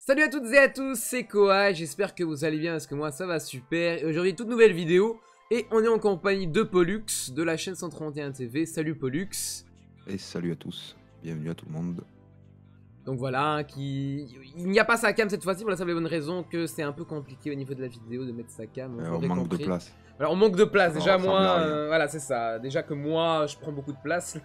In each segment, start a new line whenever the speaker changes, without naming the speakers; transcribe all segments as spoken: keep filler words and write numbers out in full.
Salut à toutes et à tous, c'est Koa, j'espère que vous allez bien parce que moi ça va super. Et aujourd'hui toute nouvelle vidéo et on est en compagnie de Pollux de la chaîne cent trente et un T V. Salut Pollux.
Et salut à tous, bienvenue à tout le monde.
Donc voilà, qui... il n'y a pas sa cam cette fois-ci pour la simple et bonne raison que c'est un peu compliqué au niveau de la vidéo de mettre sa cam.
Euh, on manque
compris.
de place.
Alors on manque de place,
Ça
déjà
ressemble
moi,
à rien.
euh, voilà c'est ça, déjà que moi je prends beaucoup de place.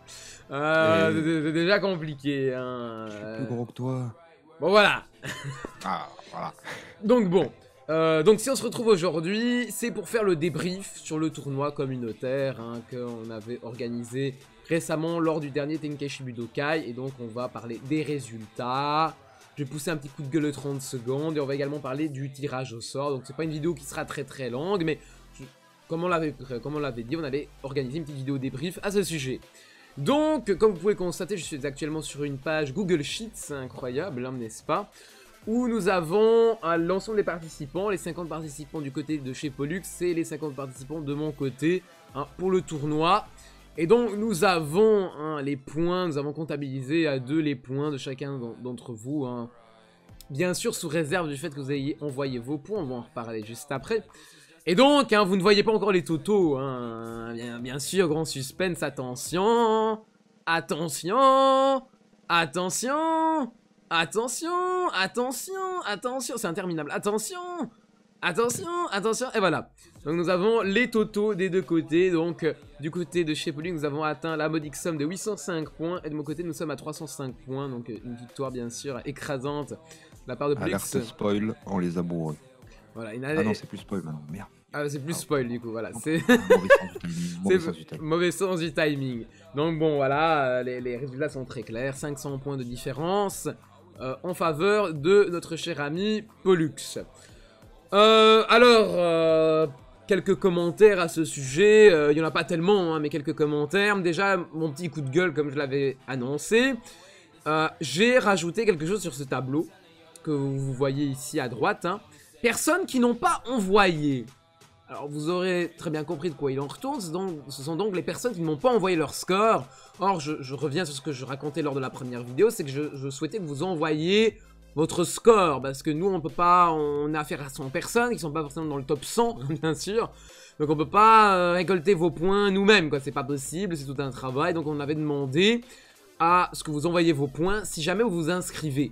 Euh,
Et-
c'est- c'est déjà compliqué. Hein.
Je suis plus gros que toi.
Bon voilà.
Ah, voilà.
Donc bon, euh, donc si on se retrouve aujourd'hui, c'est pour faire le débrief sur le tournoi communautaire hein, qu'on avait organisé récemment lors du dernier Tenkaichi Budokai. Et donc on va parler des résultats. Je vais pousser un petit coup de gueule de trente secondes et on va également parler du tirage au sort. Donc c'est pas une vidéo qui sera très très longue, mais je, comme on l'avait comme on l'avait dit, on allait organiser une petite vidéo débrief à ce sujet. Donc, comme vous pouvez le constater, je suis actuellement sur une page Google Sheets, c'est incroyable, hein, n'est-ce pas? Où nous avons euh, l'ensemble des participants, les cinquante participants du côté de chez Pollux et les cinquante participants de mon côté hein, pour le tournoi. Et donc nous avons hein, les points, nous avons comptabilisé à deux les points de chacun d'entre vous. Hein. Bien sûr sous réserve du fait que vous ayez envoyé vos points, on va en reparler juste après. Et donc, hein, vous ne voyez pas encore les totaux, hein. bien, bien sûr, grand suspense, attention, attention, attention, attention, attention, attention, c'est interminable, attention, attention, attention, et voilà. Donc nous avons les totaux des deux côtés, donc euh, du côté de chez Pollux, nous avons atteint la modique somme de huit cent cinq points, et de mon côté, nous sommes à trois cent cinq points, donc euh, une victoire bien sûr écrasante de la part de Pollux.
Alerte spoil, on les a bourrés.
Voilà, une...
Ah non, c'est plus spoil maintenant, merde.
Ah, c'est plus spoil du coup, voilà. C'est
Mauvais sens du timing. Mauvais sens du timing.
mauvais sens du timing. Donc bon, voilà, les, les résultats sont très clairs. cinq cents points de différence euh, en faveur de notre cher ami Pollux. Euh, alors, euh, quelques commentaires à ce sujet. Euh, il n'y en a pas tellement, hein, mais quelques commentaires. Déjà, mon petit coup de gueule, comme je l'avais annoncé. Euh, J'ai rajouté quelque chose sur ce tableau que vous voyez ici à droite. Hein. Personnes qui n'ont pas envoyé. Alors vous aurez très bien compris de quoi il en retourne, donc, ce sont donc les personnes qui ne m'ont pas envoyé leur score. Or je, je reviens sur ce que je racontais lors de la première vidéo, c'est que je, je souhaitais que vous envoyiez votre score, parce que nous on peut pas, on a affaire à cent personnes qui sont pas forcément dans le top cent, bien sûr. Donc on peut pas euh, récolter vos points nous-mêmes, quoi, c'est pas possible, c'est tout un travail. Donc on avait demandé à ce que vous envoyiez vos points si jamais vous vous inscrivez.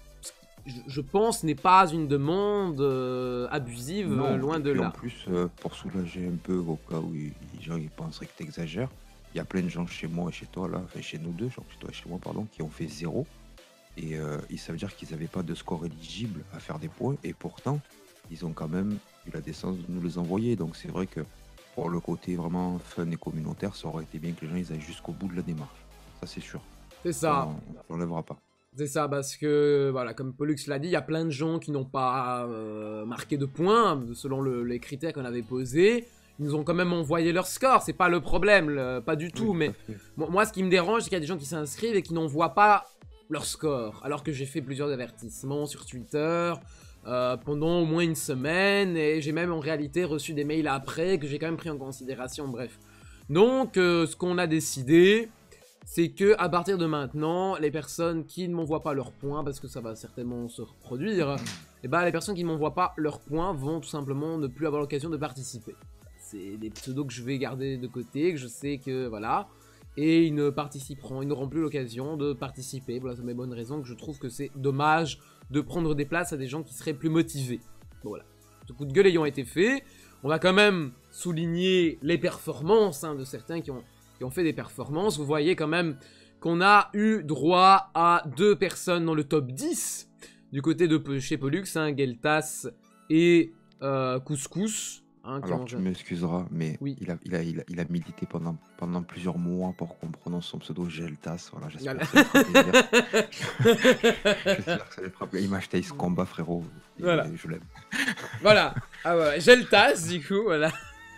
Je, je pense n'est pas une demande euh, abusive,
Non,
euh, loin de
et
là.
En plus, euh, pour soulager un peu au cas où les gens ils penseraient que tu exagères, il y a plein de gens chez moi et chez toi, là, enfin chez nous deux, genre chez toi et chez moi, pardon, qui ont fait zéro. Et, euh, et ça veut dire qu'ils n'avaient pas de score éligible à faire des points. Et pourtant, ils ont quand même eu la décence de nous les envoyer. Donc c'est vrai que pour le côté vraiment fun et communautaire, ça aurait été bien que les gens ils aillent jusqu'au bout de la démarche. Ça c'est sûr.
C'est ça.
On ne l'enlèvera pas.
C'est ça, parce que, voilà, comme Pollux l'a dit, il y a plein de gens qui n'ont pas euh, marqué de points, selon le, les critères qu'on avait posés. Ils nous ont quand même envoyé leur score, c'est pas le problème, le, pas du tout.
Oui,
mais moi, moi, ce qui me dérange, c'est qu'il y a des gens qui s'inscrivent et qui n'envoient pas leur score. Alors que j'ai fait plusieurs avertissements sur Twitter euh, pendant au moins une semaine. Et j'ai même en réalité reçu des mails après que j'ai quand même pris en considération, bref. Donc, euh, ce qu'on a décidé... c'est que à partir de maintenant, les personnes qui ne m'envoient pas leurs points, parce que ça va certainement se reproduire, et ben les personnes qui ne m'envoient pas leurs points vont tout simplement ne plus avoir l'occasion de participer. C'est des pseudos que je vais garder de côté, que je sais que voilà, et ils ne participeront, ils n'auront plus l'occasion de participer. Voilà, c'est mes bonnes raisons que je trouve que c'est dommage de prendre des places à des gens qui seraient plus motivés. Bon, voilà, ce coup de gueule ayant été fait, on va quand même souligner les performances hein, de certains qui ont qui ont fait des performances. Vous voyez quand même qu'on a eu droit à deux personnes dans le top dix du côté de chez Pollux, hein, Geltas et euh, Couscous. Hein,
Alors tu m'excuseras, mais
oui.
il, a, il, a, il, a, il a milité pendant, pendant plusieurs mois pour qu'on prononce son pseudo Geltas. Voilà, j'espère
voilà.
que ça lui fera plaisir. J'espère que ça lui fera plaisir. Il m'a acheté ce combat, frérot. Et
voilà.
Je l'aime.
Voilà. Ah ouais, Geltas, du coup, voilà.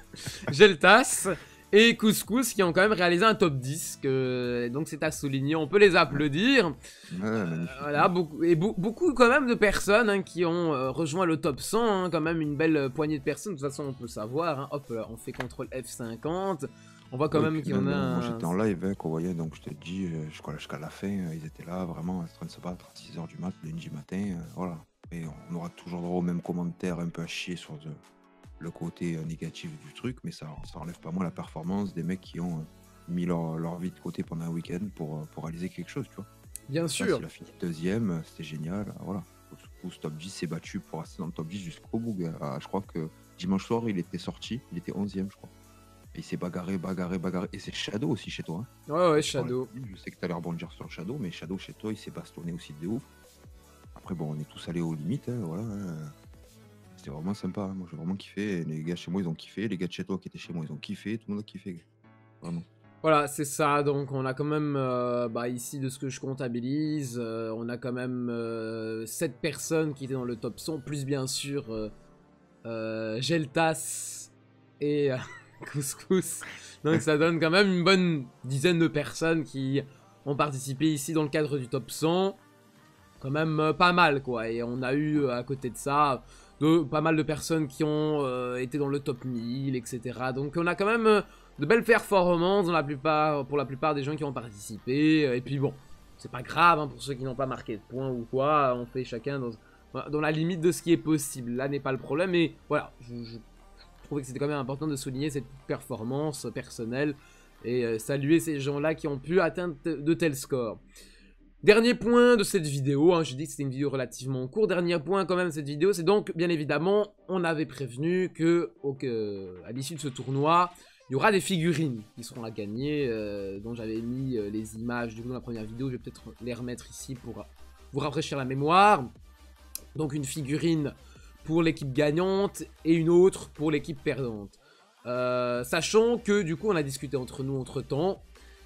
Geltas. Et Couscous qui ont quand même réalisé un top dix, que, donc c'est à souligner, on peut les applaudir.
Ouais, euh,
voilà, beaucoup, et be beaucoup quand même de personnes hein, qui ont euh, rejoint le top cent, hein, quand même une belle poignée de personnes, de toute façon on peut savoir, hein. Hop, on fait contrôle F cinquante, On voit quand
Oui,
même
puis
qu'il y en
même,
a
euh, moi
un...
j'étais en live, hein, qu'on voyait, donc je te dis, euh, jusqu'à jusqu'à la fin, euh, ils étaient là, vraiment, en train de se battre à six heures du mat, lundi matin, euh, voilà. Et on aura toujours droit aux mêmes commentaires un peu à chier sur de- le côté euh, négatif du truc, mais ça, ça enlève pas moins la performance des mecs qui ont euh, mis leur, leur vie de côté pendant un week-end pour, euh, pour réaliser quelque chose, tu vois.
Bien
Là,
sûr.
s'il a fini deuxième, euh, c'était génial, euh, voilà. Pouce top dix s'est battu pour rester dans le top dix jusqu'au bout, gars. Ah, je crois que dimanche soir, il était sorti, il était onzième, je crois. Et il s'est bagarré, bagarré, bagarré. Et c'est Shadow aussi chez toi, hein.
Ouais, ouais,
Sur la
Shadow.
team, je sais que tu allais rebondir sur Shadow, mais Shadow chez toi, il s'est bastonné aussi de ouf. Après, bon, on est tous allés aux limites, hein, voilà. Hein. C'était vraiment sympa, hein. Moi j'ai vraiment kiffé. Et les gars chez moi, ils ont kiffé. Les gars de chez toi qui étaient chez moi, ils ont kiffé. Tout le monde a kiffé, gars. Vraiment.
Voilà, c'est ça. Donc, on a quand même, euh, bah, ici, de ce que je comptabilise, euh, on a quand même euh, sept personnes qui étaient dans le top cent, plus bien sûr euh, euh, Geltas et euh, Couscous. Donc, ça donne quand même une bonne dizaine de personnes qui ont participé ici dans le cadre du top cent. Quand même euh, pas mal, quoi. Et on a eu, euh, à côté de ça, de, pas mal de personnes qui ont euh, été dans le top mille, et cetera. Donc, on a quand même... euh, de belles performances dans la plupart, pour la plupart des gens qui ont participé. Et puis bon, c'est pas grave hein, pour ceux qui n'ont pas marqué de points ou quoi. On fait chacun dans, dans la limite de ce qui est possible. Là n'est pas le problème. Mais voilà, je, je trouvais que c'était quand même important de souligner cette performance personnelle. Et euh, saluer ces gens-là qui ont pu atteindre de tels scores. Dernier point de cette vidéo, hein, j'ai dit que c'était une vidéo relativement courte. Dernier point quand même de cette vidéo, c'est donc bien évidemment, on avait prévenu que, au, que à l'issue de ce tournoi, il y aura des figurines qui seront à gagner, euh, dont j'avais mis euh, les images du coup dans la première vidéo. Je vais peut-être les remettre ici pour vous rafraîchir la mémoire. Donc une figurine pour l'équipe gagnante et une autre pour l'équipe perdante. Euh, sachant que du coup on a discuté entre nous entre temps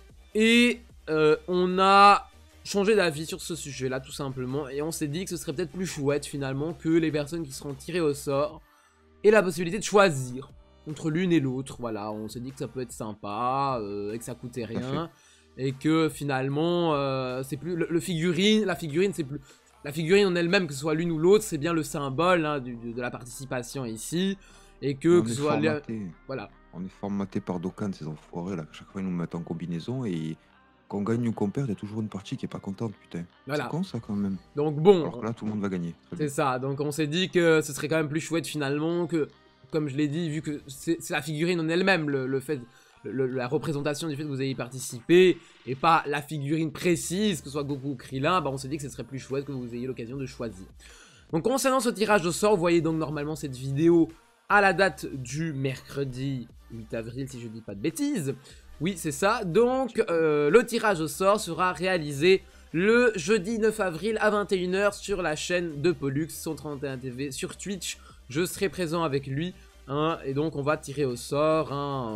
et euh, on a changé d'avis sur ce sujet là tout simplement et on s'est dit que ce serait peut-être plus chouette finalement que les personnes qui seront tirées au sort aient la possibilité de choisir entre l'une et l'autre. Voilà, on s'est dit que ça peut être sympa euh, et que ça coûtait rien et que finalement euh, c'est plus le, le figurine, la figurine c'est plus la figurine en elle-même, que ce soit l'une ou l'autre, c'est bien le symbole hein, du, de la participation ici et que,
On
que ce
est
soit
formaté.
voilà.
On est formaté par Dokkan, ces enfoirés là. Chaque fois, ils nous mettent en combinaison et qu'on gagne ou qu'on perde, il y a toujours une partie qui est pas contente, putain. C'est
Voilà.
con ça quand même.
Donc bon,
Alors que là, tout le monde va gagner.
c'est ça. Donc on s'est dit que ce serait quand même plus chouette finalement que, comme je l'ai dit, vu que c'est la figurine en elle-même, le, le fait, le, la représentation du fait que vous ayez participé, et pas la figurine précise, que ce soit Goku ou Krillin, bah on s'est dit que ce serait plus chouette que vous ayez l'occasion de choisir. Donc concernant ce tirage au sort, vous voyez donc normalement cette vidéo à la date du mercredi huit avril, si je dis pas de bêtises. Oui, c'est ça. Donc euh, le tirage au sort sera réalisé le jeudi neuf avril à vingt et une heures sur la chaîne de Pollux cent trente et un T V sur Twitch. Je serai présent avec lui. Hein, et donc on va tirer au sort.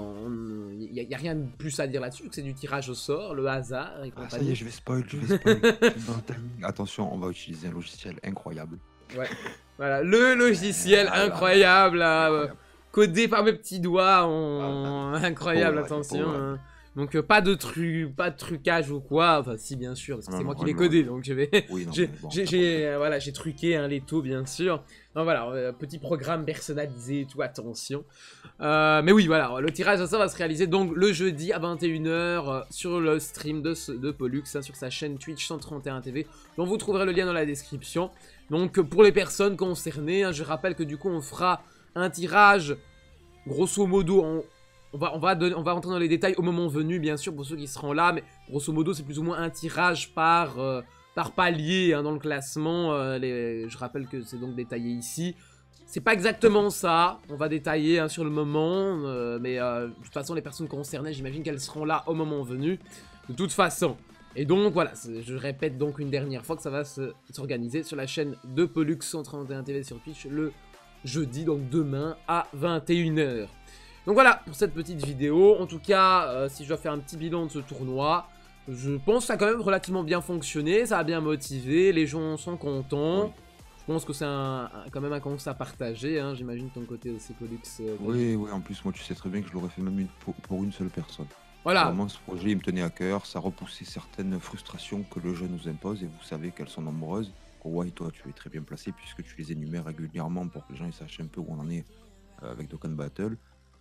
Il n'y a, a rien de plus à dire là-dessus, que c'est du tirage au sort, le hasard et
ah, ça y est, je vais spoil, je vais spoil. Attention, on va utiliser un logiciel incroyable.
Ouais, voilà, le logiciel ah, incroyable, là, incroyable. Euh, codé par mes petits doigts, en... ah, incroyable, attention. Hein. Donc euh, pas de truc, pas de trucage ou quoi, enfin si bien sûr, parce que c'est moi qui l'ai codé, donc je vais, oui, j'ai bon, euh, voilà, j'ai truqué hein, les taux bien sûr. Donc voilà, euh, petit programme personnalisé et tout, attention. Euh, mais oui voilà, le tirage à ça va se réaliser donc le jeudi à vingt et une heures euh, sur le stream de, de Pollux, hein, sur sa chaîne Twitch cent trente et un T V, dont vous trouverez le lien dans la description. Donc pour les personnes concernées, hein, je rappelle que du coup on fera un tirage, grosso modo, on... On va, on, va donner, on va rentrer dans les détails au moment venu, bien sûr, pour ceux qui seront là, mais grosso modo, c'est plus ou moins un tirage par, euh, par palier hein, dans le classement. Euh, les, je rappelle que c'est donc détaillé ici. C'est pas exactement ça, on va détailler hein, sur le moment, euh, mais euh, de toute façon, les personnes concernées, j'imagine qu'elles seront là au moment venu, de toute façon. Et donc, voilà, je répète donc une dernière fois que ça va s'organiser sur la chaîne de Pollux cent trente et un T V sur Twitch le jeudi, donc demain à vingt et une heures. Donc voilà pour cette petite vidéo. En tout cas, euh, si je dois faire un petit bilan de ce tournoi, je pense que ça a quand même relativement bien fonctionné. Ça a bien motivé, les gens sont contents. Oui. Je pense que c'est quand même un constat partagé. Hein. J'imagine ton côté aussi, Pollux. Euh,
oui, oui, en plus, moi tu sais très bien que je l'aurais fait même une, pour, pour une seule personne.
Voilà.
Vraiment, ce projet, il me tenait à cœur. Ça repoussait certaines frustrations que le jeu nous impose et vous savez qu'elles sont nombreuses. Ouais, toi, tu es très bien placé puisque tu les énumères régulièrement pour que les gens ils sachent un peu où on en est avec Dokkan Battle.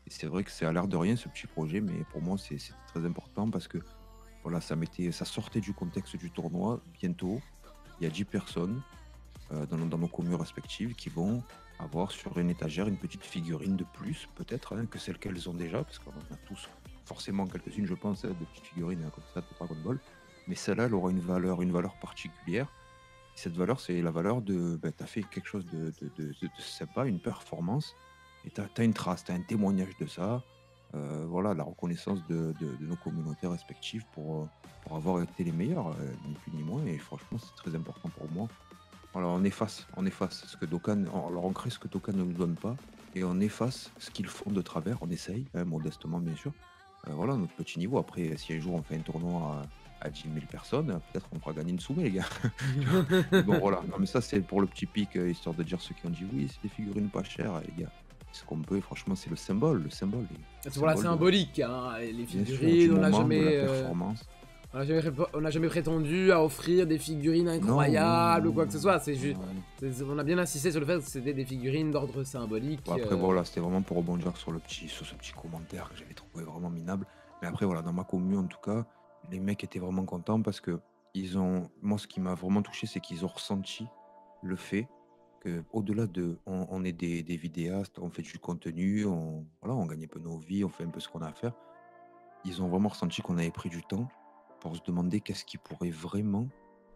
Et c'est vrai que ça a l'air de rien ce petit projet, mais pour moi c'est c'est très important parce que voilà, ça mettait, ça sortait du contexte du tournoi. Bientôt, il y a dix personnes euh, dans, nos- dans nos communes respectives qui vont avoir sur une étagère une petite figurine de plus, peut-être, hein, que celle qu'elles ont déjà, parce qu'on en a tous forcément quelques-unes, je pense, hein, de petites figurines hein, comme ça de Dragon Ball. Mais celle-là, elle aura une valeur, une valeur particulière. Et cette valeur, c'est la valeur de, ben, tu as fait quelque chose de, de, de, de- de sympa, une performance, et tu as, une trace, tu as un témoignage de ça. Euh, voilà, la reconnaissance de, de- de nos communautés respectives pour, euh, pour avoir été les meilleurs, euh, ni plus ni moins. Et franchement, c'est très important pour moi. Alors on efface, on efface ce que Dokkan, on- alors on crée ce que Dokkan ne nous donne pas, et on efface ce qu'ils font de travers, on essaye, hein, modestement bien sûr. Euh, voilà notre petit niveau. Après, si un jour on fait un tournoi à, à dix mille personnes, euh, peut-être qu'on fera gagner une soumée les gars. Tu vois. Mais bon voilà, non mais ça c'est pour le petit pic, euh, histoire de dire ceux qui ont dit oui, c'est des figurines pas chères, les gars. Ce qu'on peut, et franchement, c'est le symbole, le symbole, le
C'est pour la
symbole de,
symbolique, hein. Les
bien sûr, du
figurines, on n'a
moment, de la
jamais, euh,
performance.
on n'a jamais, rép- on n'a jamais prétendu à offrir des figurines
Non, non,
incroyables ou
non,
quoi que ce soit. C'est juste,
non, non.
c'est- on a bien insisté sur le fait que c'était des figurines d'ordre symbolique.
Bon, après,
euh,
voilà, c'était vraiment pour rebondir sur, le petit, sur ce petit commentaire que j'avais trouvé vraiment minable. Mais après, voilà, dans ma commune, en tout cas, les mecs étaient vraiment contents parce que ils ont. Moi, ce qui m'a vraiment touché, c'est qu'ils ont ressenti le fait que, au-delà de. On, on est des, des vidéastes, on fait du contenu, on, voilà, on gagne un peu nos vies, on fait un peu ce qu'on a à faire. Ils ont vraiment ressenti qu'on avait pris du temps pour se demander qu'est-ce qui pourrait vraiment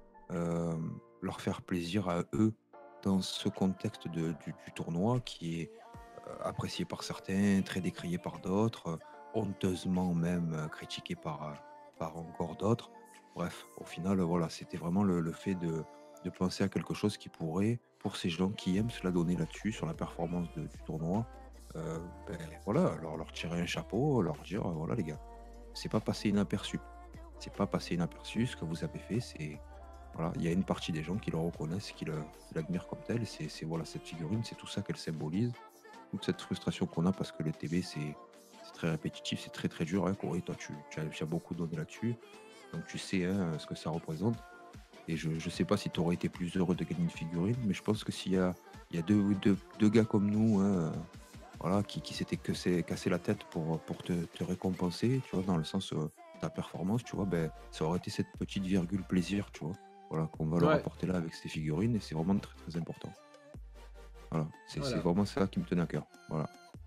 euh, leur faire plaisir à eux dans ce contexte de- du, du tournoi qui est euh, apprécié par certains, très décrié par d'autres, euh, honteusement même euh, critiqué par, euh, par encore d'autres. Bref, au final, euh, voilà, c'était vraiment le, le fait de, de penser à quelque chose qui pourrait, pour ces gens qui aiment se la donner là-dessus, sur la performance de- du tournoi, euh, ben, voilà, leur, leur tirer un chapeau, leur dire, euh, voilà les gars, c'est pas passé inaperçu. C'est pas passé inaperçu ce que vous avez fait, c'est voilà, il y a une partie des gens qui le reconnaissent, qui le- qui l'admirent comme tel. C'est c'est- voilà, cette figurine, c'est tout ça qu'elle symbolise. Toute cette frustration qu'on a parce que le T B, c'est c'est très répétitif, c'est très très dur. Hein, Corey, toi, tu, tu as, tu as beaucoup donné là-dessus. Donc tu sais hein, ce que ça représente. Et je ne sais pas si tu aurais été plus heureux de gagner une figurine, mais je pense que s'il y a, il y a deux, deux, deux gars comme nous hein, euh, voilà, qui, qui s'étaient cassé, cassé la tête pour, pour te, te récompenser, tu vois, dans le sens euh, ta performance, tu vois, ben, ça aurait été cette petite virgule plaisir, tu vois, voilà, qu'on va leur
Ouais,
apporter là avec ces figurines, et c'est vraiment très très important. Voilà, c'est c'est
voilà.
vraiment ça qui me tenait à cœur. Voilà,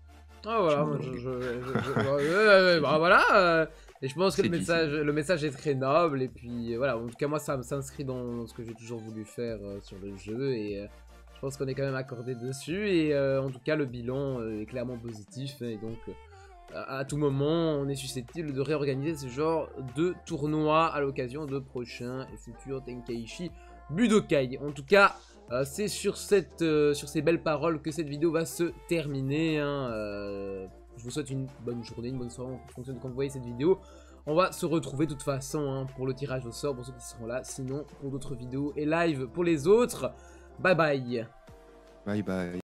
Ah
petit
voilà, moi je,
monologue.
je, je- je- ouais, ouais, ouais, bah, voilà. euh, et je pense que le
C'est dit, c'est
message,
dit.
le message est très noble. Et puis euh, voilà, en tout cas moi ça s'inscrit dans ce que j'ai toujours voulu faire euh, sur le jeu. Et euh, je pense qu'on est quand même accordé dessus. Et euh, en tout cas le bilan euh, est clairement positif. Et donc euh, à, à tout moment on est susceptible de réorganiser ce genre de tournoi à l'occasion de prochains et futurs Tenkaichi Budokai. En tout cas... Euh, c'est sur, cette, euh, sur ces belles paroles que cette vidéo va se terminer. Hein. Euh, je vous souhaite une bonne journée, une bonne soirée en fonction de quand vous voyez cette vidéo. On va se retrouver de toute façon hein, pour le tirage au sort pour ceux qui seront là. Sinon, pour d'autres vidéos et live pour les autres. Bye bye.
Bye bye.